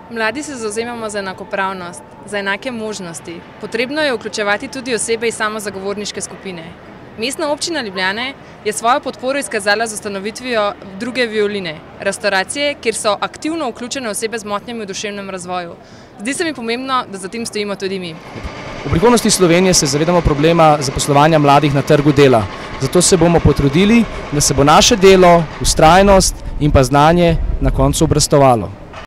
Mladi se zavzemamo za enakopravnost, za enake možnosti. Potrebno je vključevati tudi osebe iz samozagovorniške skupine. Mestna občina Ljubljane je svojo podporo izkazala z ustanovitvijo druge violine, restavracije, kjer so aktivno vključene osebe z motnjami v duševnem razvoju. Zdi se mi pomembno, da za tem stojimo tudi mi. V prihodnosti Slovenije se zavedamo problema zaposlovanja mladih na trgu dela. Zato se bomo potrudili, da se bo naše delo, vztrajnost in pa znanje na koncu obrestovalo.